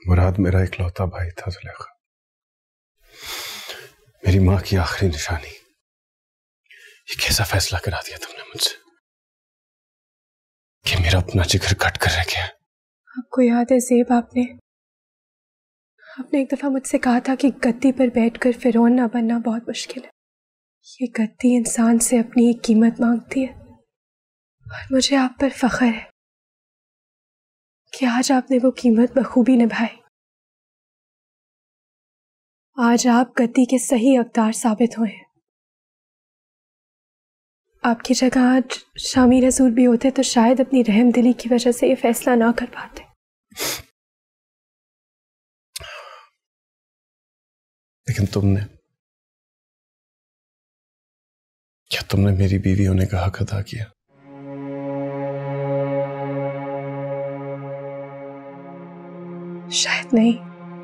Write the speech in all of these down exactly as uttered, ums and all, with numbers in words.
मुराद मेरा इकलौता भाई था जुलेखा, मेरी माँ की आखिरी निशानी। ये कैसा फैसला करा दिया तुमने मुझसे कि मेरा अपना जिगर कट कर रह गया। आपको याद है ज़ेब, आपने आपने एक दफा मुझसे कहा था कि गद्दी पर बैठकर फिरौन ना बनना बहुत मुश्किल है। ये गद्दी इंसान से अपनी एक कीमत मांगती है और मुझे आप पर फख्र है कि आज आपने वो कीमत बखूबी निभाई। आज आप गद्दी के सही हकदार साबित हुए हैं। आपकी जगह आज शामी रसूल भी होते तो शायद अपनी रहमदिली की वजह से ये फैसला ना कर पाते। लेकिन तुमने, क्या तुमने मेरी बीवी होने का हक अदा किया? शायद नहीं,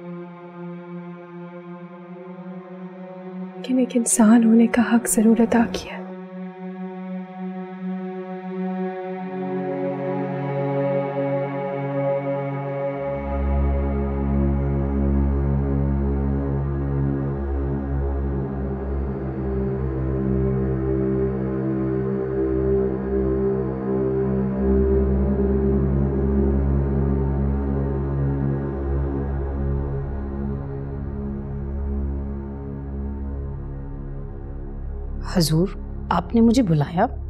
लेकिन एक इंसान होने का हक जरूर अदा किया। हजूर, आपने मुझे बुलाया?